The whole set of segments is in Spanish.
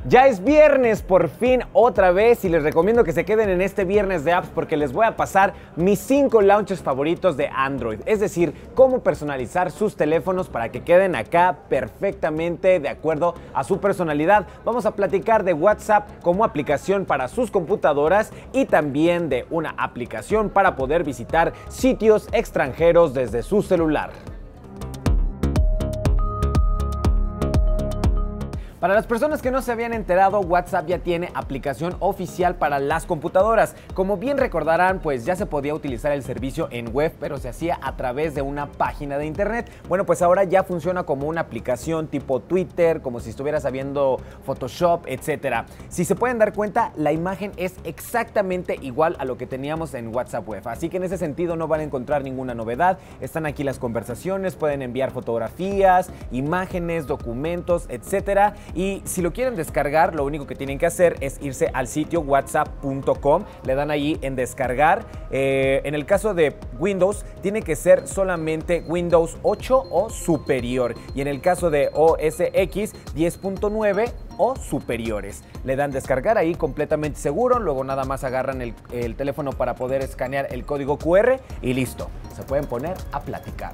Ya es viernes, por fin, otra vez, y les recomiendo que se queden en este viernes de apps porque les voy a pasar mis 5 launchers favoritos de Android. Es decir, cómo personalizar sus teléfonos para que queden acá perfectamente de acuerdo a su personalidad. Vamos a platicar de WhatsApp como aplicación para sus computadoras y también de una aplicación para poder visitar sitios extranjeros desde su celular. Para las personas que no se habían enterado, WhatsApp ya tiene aplicación oficial para las computadoras. Como bien recordarán, pues ya se podía utilizar el servicio en web, pero se hacía a través de una página de internet. Bueno, pues ahora ya funciona como una aplicación tipo Twitter, como si estuvieras viendo Photoshop, etc. Si se pueden dar cuenta, la imagen es exactamente igual a lo que teníamos en WhatsApp Web. Así que en ese sentido no van a encontrar ninguna novedad. Están aquí las conversaciones, pueden enviar fotografías, imágenes, documentos, etc. Y si lo quieren descargar, lo único que tienen que hacer es irse al sitio whatsapp.com, le dan ahí en descargar. En el caso de Windows, tiene que ser solamente Windows 8 o superior. Y en el caso de OS X, 10.9 o superiores. Le dan descargar ahí completamente seguro, luego nada más agarran el teléfono para poder escanear el código QR y listo, se pueden poner a platicar.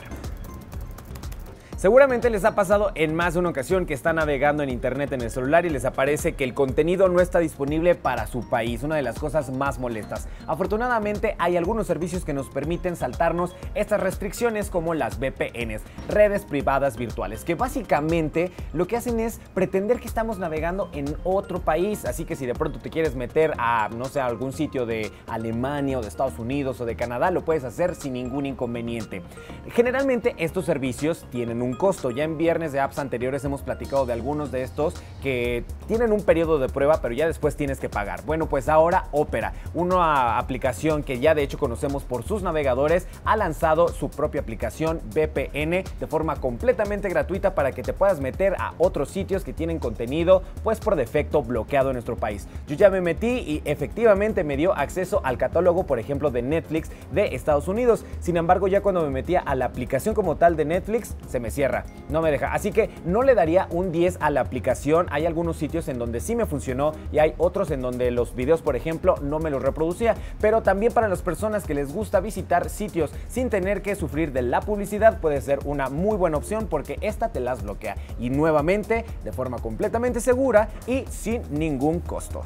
Seguramente les ha pasado en más de una ocasión que están navegando en internet en el celular y les aparece que el contenido no está disponible para su país, una de las cosas más molestas. Afortunadamente hay algunos servicios que nos permiten saltarnos estas restricciones, como las VPNs, redes privadas virtuales, que básicamente lo que hacen es pretender que estamos navegando en otro país. Así que si de pronto te quieres meter a, no sé, a algún sitio de Alemania o de Estados Unidos o de Canadá, lo puedes hacer sin ningún inconveniente. Generalmente estos servicios tienen un costo. Ya en viernes de apps anteriores hemos platicado de algunos de estos que tienen un periodo de prueba, pero ya después tienes que pagar. Bueno, pues ahora Opera, una aplicación que ya de hecho conocemos por sus navegadores, ha lanzado su propia aplicación VPN de forma completamente gratuita para que te puedas meter a otros sitios que tienen contenido pues por defecto bloqueado en nuestro país. Yo ya me metí y efectivamente me dio acceso al catálogo, por ejemplo, de Netflix de Estados Unidos. Sin embargo, ya cuando me metía a la aplicación como tal de Netflix, se me cierra. No me deja, así que no le daría un 10 a la aplicación. Hay algunos sitios en donde sí me funcionó y hay otros en donde los videos, por ejemplo, no me los reproducía. Pero también para las personas que les gusta visitar sitios sin tener que sufrir de la publicidad, puede ser una muy buena opción porque esta te las bloquea y nuevamente de forma completamente segura y sin ningún costo.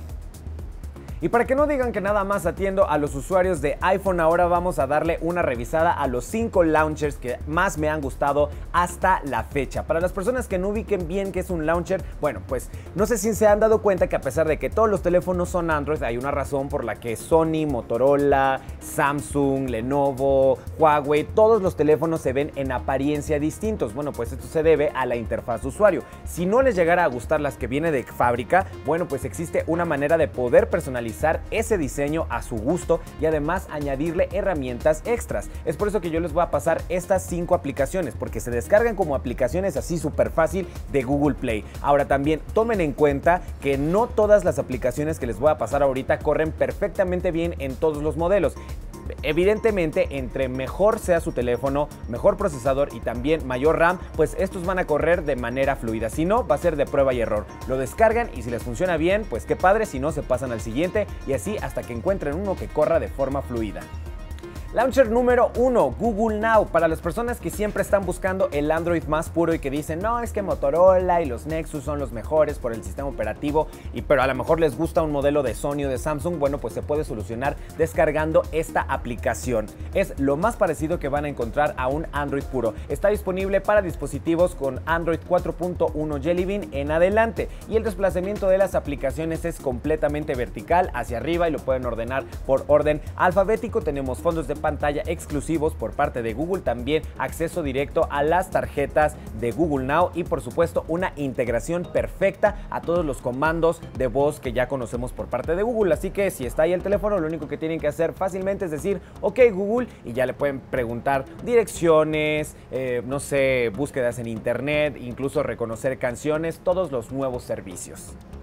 Y para que no digan que nada más atiendo a los usuarios de iPhone, ahora vamos a darle una revisada a los 5 launchers que más me han gustado hasta la fecha. Para las personas que no ubiquen bien qué es un launcher, bueno, pues no sé si se han dado cuenta que a pesar de que todos los teléfonos son Android, hay una razón por la que Sony, Motorola, Samsung, Lenovo, Huawei, todos los teléfonos se ven en apariencia distintos. Bueno, pues esto se debe a la interfaz de usuario. Si no les llegara a gustar las que viene de fábrica, bueno, pues existe una manera de poder personalizar ese diseño a su gusto y además añadirle herramientas extras. Es por eso que yo les voy a pasar estas 5 aplicaciones, porque se descargan como aplicaciones así súper fácil de Google Play. Ahora también tomen en cuenta que no todas las aplicaciones que les voy a pasar ahorita corren perfectamente bien en todos los modelos. Evidentemente, entre mejor sea su teléfono, mejor procesador y también mayor RAM, pues estos van a correr de manera fluida. Si no, va a ser de prueba y error. Lo descargan y si les funciona bien, pues qué padre, si no, se pasan al siguiente y así hasta que encuentren uno que corra de forma fluida. Launcher número 1, Google Now. Para las personas que siempre están buscando el Android más puro y que dicen, no, es que Motorola y los Nexus son los mejores por el sistema operativo, pero a lo mejor les gusta un modelo de Sony o de Samsung, bueno, pues se puede solucionar descargando esta aplicación. Es lo más parecido que van a encontrar a un Android puro. Está disponible para dispositivos con Android 4.1 Jelly Bean en adelante y el desplazamiento de las aplicaciones es completamente vertical hacia arriba y lo pueden ordenar por orden alfabético. Tenemos fondos de pantalla exclusivos por parte de Google, también acceso directo a las tarjetas de Google Now y por supuesto una integración perfecta a todos los comandos de voz que ya conocemos por parte de Google. Así que si está ahí el teléfono, lo único que tienen que hacer fácilmente es decir ok Google y ya le pueden preguntar direcciones, no sé, búsquedas en internet, incluso reconocer canciones, todos los nuevos servicios.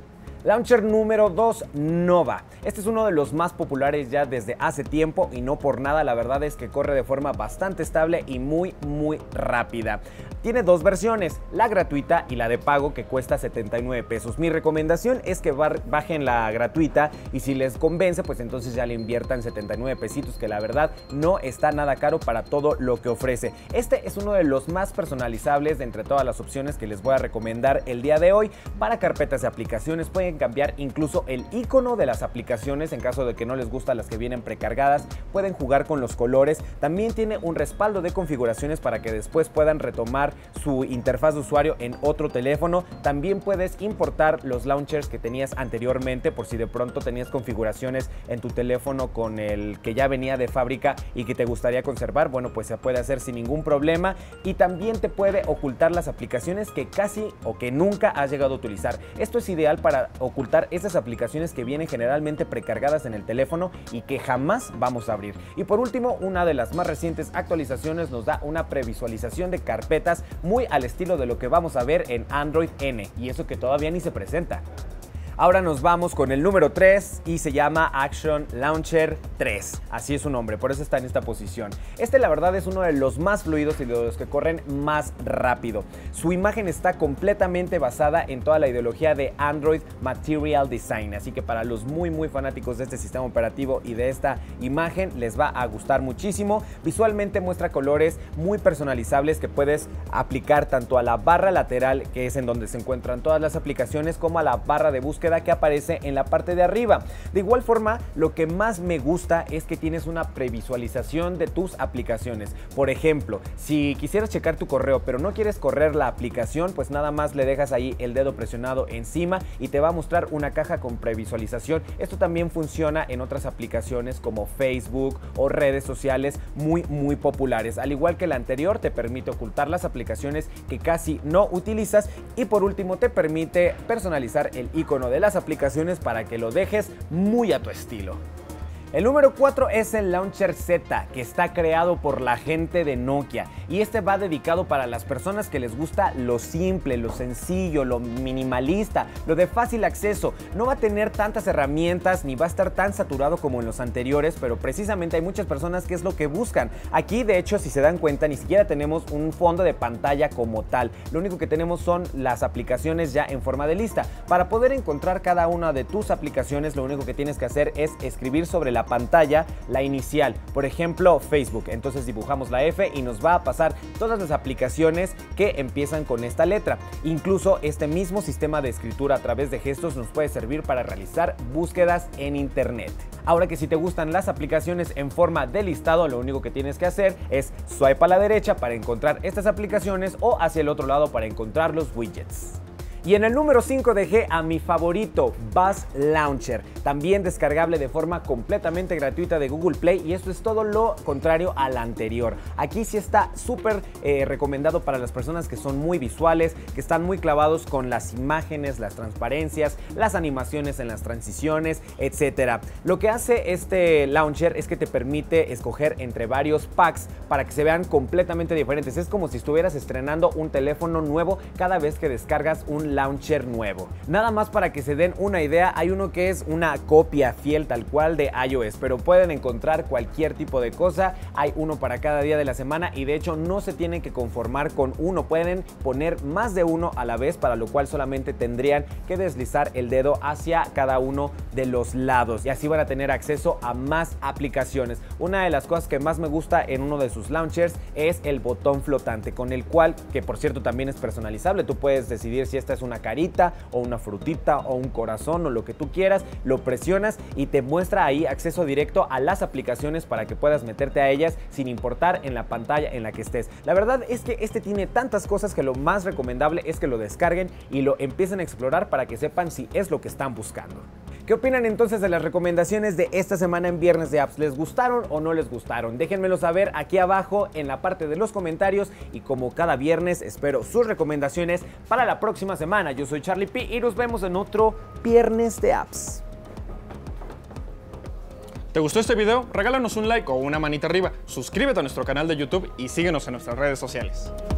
Launcher número 2, Nova. Este es uno de los más populares ya desde hace tiempo y no por nada, la verdad es que corre de forma bastante estable y muy rápida. Tiene dos versiones, la gratuita y la de pago, que cuesta 79 pesos. Mi recomendación es que bajen la gratuita y si les convence, pues entonces ya le inviertan 79 pesitos, que la verdad no está nada caro para todo lo que ofrece. Este es uno de los más personalizables de entre todas las opciones que les voy a recomendar el día de hoy. Para carpetas de aplicaciones pueden cambiar incluso el icono de las aplicaciones en caso de que no les gustan las que vienen precargadas. Pueden jugar con los colores. También tiene un respaldo de configuraciones para que después puedan retomar su interfaz de usuario en otro teléfono. También puedes importar los launchers que tenías anteriormente por si de pronto tenías configuraciones en tu teléfono con el que ya venía de fábrica y que te gustaría conservar. Bueno, pues se puede hacer sin ningún problema y también te puede ocultar las aplicaciones que casi o que nunca has llegado a utilizar. Esto es ideal para ocultar esas aplicaciones que vienen generalmente precargadas en el teléfono y que jamás vamos a abrir. Y por último, una de las más recientes actualizaciones nos da una previsualización de carpetas muy al estilo de lo que vamos a ver en Android N, y eso que todavía ni se presenta. Ahora nos vamos con el número 3 y se llama Action Launcher 3. Así es su nombre, por eso está en esta posición. Este la verdad es uno de los más fluidos y de los que corren más rápido. Su imagen está completamente basada en toda la ideología de Android Material Design. Así que para los muy fanáticos de este sistema operativo y de esta imagen les va a gustar muchísimo. Visualmente muestra colores muy personalizables que puedes aplicar tanto a la barra lateral, que es en donde se encuentran todas las aplicaciones, como a la barra de búsqueda que aparece en la parte de arriba. De igual forma, lo que más me gusta es que tienes una previsualización de tus aplicaciones. Por ejemplo, si quisieras checar tu correo pero no quieres correr la aplicación, pues nada más le dejas ahí el dedo presionado encima y te va a mostrar una caja con previsualización. Esto también funciona en otras aplicaciones como Facebook o redes sociales muy populares. Al igual que la anterior, te permite ocultar las aplicaciones que casi no utilizas y por último te permite personalizar el icono de las aplicaciones para que lo dejes muy a tu estilo. El número 4 es el Launcher Z, que está creado por la gente de Nokia, y este va dedicado para las personas que les gusta lo simple, lo sencillo, lo minimalista, lo de fácil acceso. No va a tener tantas herramientas ni va a estar tan saturado como en los anteriores, pero precisamente hay muchas personas que es lo que buscan. Aquí, de hecho, si se dan cuenta, ni siquiera tenemos un fondo de pantalla como tal. Lo único que tenemos son las aplicaciones ya en forma de lista. Para poder encontrar cada una de tus aplicaciones, lo único que tienes que hacer es escribir sobre la pantalla la inicial, por ejemplo Facebook. Entonces dibujamos la F y nos va a pasar todas las aplicaciones que empiezan con esta letra. Incluso este mismo sistema de escritura a través de gestos nos puede servir para realizar búsquedas en internet. Ahora que si te gustan las aplicaciones en forma de listado, lo único que tienes que hacer es swipe a la derecha para encontrar estas aplicaciones o hacia el otro lado para encontrar los widgets. Y en el número 5 dejé a mi favorito, Buzz Launcher, también descargable de forma completamente gratuita de Google Play, y esto es todo lo contrario al anterior. Aquí sí está súper recomendado para las personas que son muy visuales, que están muy clavados con las imágenes, las transparencias, las animaciones en las transiciones, etc. Lo que hace este launcher es que te permite escoger entre varios packs para que se vean completamente diferentes. Es como si estuvieras estrenando un teléfono nuevo cada vez que descargas un launcher nuevo. Nada más para que se den una idea, hay uno que es una copia fiel tal cual de iOS, pero pueden encontrar cualquier tipo de cosa. Hay uno para cada día de la semana y de hecho no se tienen que conformar con uno, pueden poner más de uno a la vez, para lo cual solamente tendrían que deslizar el dedo hacia cada uno de los lados y así van a tener acceso a más aplicaciones. Una de las cosas que más me gusta en uno de sus launchers es el botón flotante, con el cual, que por cierto también es personalizable, tú puedes decidir si esta es una carita o una frutita o un corazón o lo que tú quieras, lo presionas y te muestra ahí acceso directo a las aplicaciones para que puedas meterte a ellas sin importar en la pantalla en la que estés. La verdad es que este tiene tantas cosas que lo más recomendable es que lo descarguen y lo empiecen a explorar para que sepan si es lo que están buscando. ¿Qué opinan entonces de las recomendaciones de esta semana en Viernes de Apps? ¿Les gustaron o no les gustaron? Déjenmelo saber aquí abajo en la parte de los comentarios y como cada viernes espero sus recomendaciones para la próxima semana. Yo soy Charlie P y nos vemos en otro Viernes de Apps. ¿Te gustó este video? Regálanos un like o una manita arriba, suscríbete a nuestro canal de YouTube y síguenos en nuestras redes sociales.